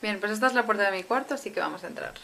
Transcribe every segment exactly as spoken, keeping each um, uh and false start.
Bien, pues esta es la puerta de mi cuarto, así que vamos a entrar.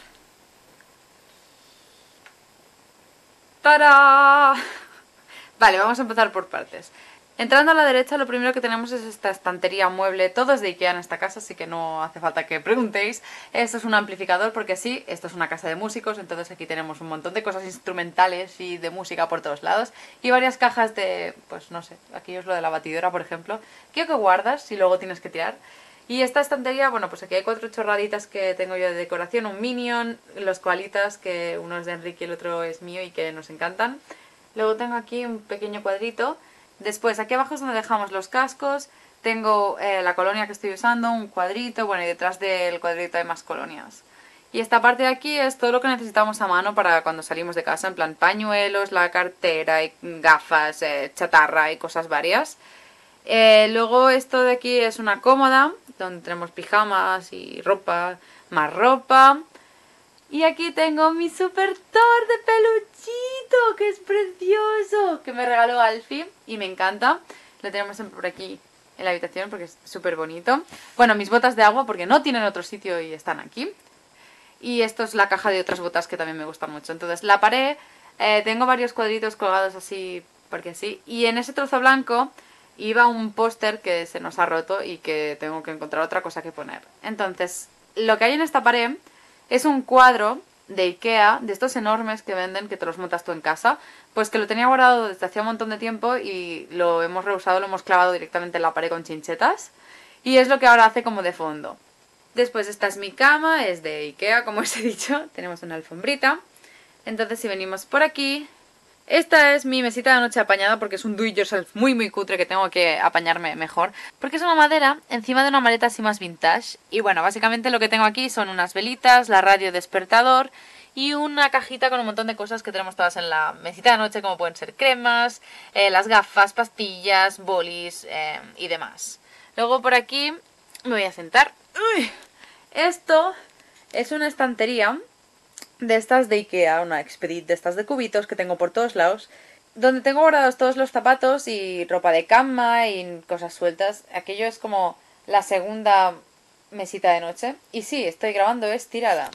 ¡Tarán! Vale, vamos a empezar por partes. Entrando a la derecha, lo primero que tenemos es esta estantería mueble. Todo es de Ikea en esta casa, así que no hace falta que preguntéis. Esto es un amplificador porque sí, esto es una casa de músicos, entonces aquí tenemos un montón de cosas instrumentales y de música por todos lados. Y varias cajas de, pues no sé, aquí es lo de la batidora, por ejemplo. Quiero que guardas y luego tienes que tirar. Y esta estantería, bueno, pues aquí hay cuatro chorraditas que tengo yo de decoración. Un Minion, los koalitas, que uno es de Enrique y el otro es mío y que nos encantan. Luego tengo aquí un pequeño cuadrito. Después, aquí abajo es donde dejamos los cascos. Tengo eh, la colonia que estoy usando, un cuadrito, bueno, y detrás del cuadrito hay más colonias. Y esta parte de aquí es todo lo que necesitamos a mano para cuando salimos de casa, en plan pañuelos, la cartera, y gafas, eh, chatarra y cosas varias. Eh, luego esto de aquí es una cómoda, donde tenemos pijamas y ropa, más ropa. Y aquí tengo mi super Thor de peluchito, que es precioso, que me regaló Alfie y me encanta. Lo tenemos por aquí en la habitación porque es súper bonito. Bueno, mis botas de agua porque no tienen otro sitio y están aquí. Y esto es la caja de otras botas que también me gustan mucho. Entonces la pared, eh, tengo varios cuadritos colgados así, porque sí. Y en ese trozo blanco iba un póster que se nos ha roto y que tengo que encontrar otra cosa que poner. Entonces, lo que hay en esta pared es un cuadro de Ikea, de estos enormes que venden, que te los montas tú en casa. Pues que lo tenía guardado desde hacía un montón de tiempo y lo hemos reusado, lo hemos clavado directamente en la pared con chinchetas. Y es lo que ahora hace como de fondo. Después esta es mi cama, es de Ikea, como os he dicho. Tenemos una alfombrita. Entonces si venimos por aquí... Esta es mi mesita de noche apañada porque es un do it yourself muy muy cutre que tengo que apañarme mejor. Porque es una madera encima de una maleta así más vintage. Y bueno, básicamente lo que tengo aquí son unas velitas, la radio despertador y una cajita con un montón de cosas que tenemos todas en la mesita de noche, como pueden ser cremas, eh, las gafas, pastillas, bolis eh, y demás. Luego por aquí me voy a sentar. Uy, esto es una estantería de estas de Ikea, una Expedit de estas de cubitos que tengo por todos lados, donde tengo guardados todos los zapatos y ropa de cama y cosas sueltas. Aquello es como la segunda mesita de noche. Y sí, estoy grabando estirada.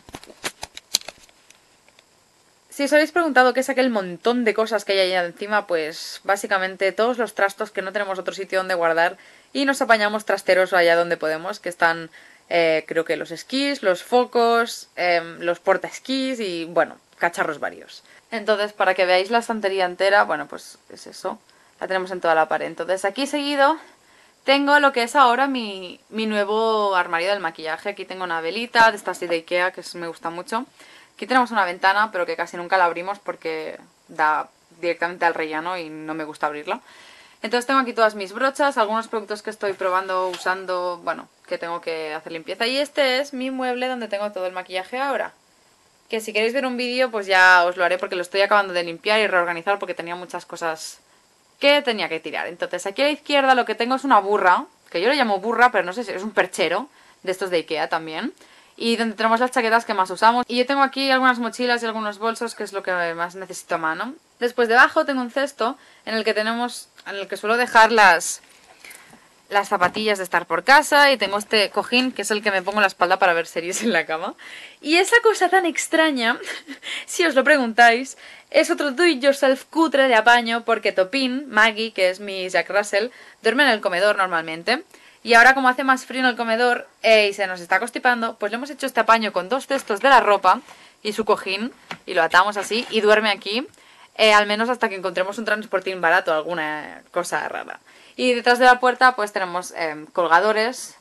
Si os habéis preguntado qué es aquel montón de cosas que hay allá encima, pues básicamente todos los trastos que no tenemos otro sitio donde guardar y nos apañamos trasteros allá donde podemos, que están... Eh, creo que los esquís, los focos, eh, los portaesquís y, bueno, cacharros varios. Entonces, para que veáis la estantería entera, bueno, pues es eso. La tenemos en toda la pared. Entonces, aquí seguido tengo lo que es ahora mi, mi nuevo armario del maquillaje. Aquí tengo una velita de estas de Ikea, que me gusta mucho. Aquí tenemos una ventana, pero que casi nunca la abrimos porque da directamente al rellano y no me gusta abrirla. Entonces tengo aquí todas mis brochas, algunos productos que estoy probando, usando, bueno, que tengo que hacer limpieza. Y este es mi mueble donde tengo todo el maquillaje ahora. Que si queréis ver un vídeo, pues ya os lo haré porque lo estoy acabando de limpiar y reorganizar porque tenía muchas cosas que tenía que tirar. Entonces aquí a la izquierda lo que tengo es una burra, que yo le llamo burra, pero no sé si es un perchero, de estos de Ikea también. Y donde tenemos las chaquetas que más usamos. Y yo tengo aquí algunas mochilas y algunos bolsos, que es lo que más necesito a mano. Después debajo tengo un cesto en el que tenemos, en el que suelo dejar las, las zapatillas de estar por casa. Y tengo este cojín, que es el que me pongo en la espalda para ver series en la cama. Y esa cosa tan extraña, si os lo preguntáis, es otro do it yourself cutre de apaño, porque Topin, Maggie, que es mi Jack Russell, duerme en el comedor normalmente. Y ahora, como hace más frío en el comedor eh, y se nos está constipando, pues le hemos hecho este apaño con dos cestos de la ropa y su cojín, y lo atamos así y duerme aquí, eh, al menos hasta que encontremos un transportín barato o alguna cosa rara. Y detrás de la puerta pues tenemos eh, colgadores.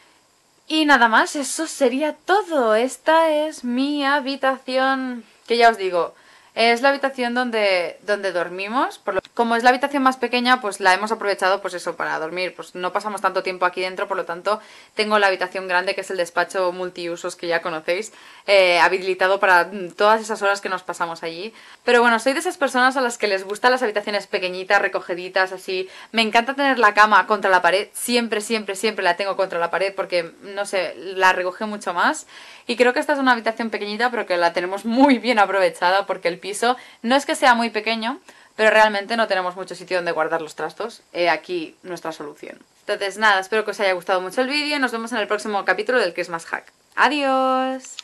Y nada más, eso sería todo. Esta es mi habitación, que ya os digo, es la habitación donde, donde dormimos. Por lo, como es la habitación más pequeña, pues la hemos aprovechado pues eso, para dormir. Pues no pasamos tanto tiempo aquí dentro, por lo tanto tengo la habitación grande, que es el despacho multiusos que ya conocéis, eh, habilitado para todas esas horas que nos pasamos allí. Pero bueno, soy de esas personas a las que les gustan las habitaciones pequeñitas, recogeditas, así. Me encanta tener la cama contra la pared, siempre, siempre, siempre la tengo contra la pared porque, no sé, la recoge mucho más. Y creo que esta es una habitación pequeñita, pero que la tenemos muy bien aprovechada porque el piso no es que sea muy pequeño, pero realmente no tenemos mucho sitio donde guardar los trastos. He aquí nuestra solución. Entonces nada, espero que os haya gustado mucho el vídeo y nos vemos en el próximo capítulo del Que es más Hack. Adiós.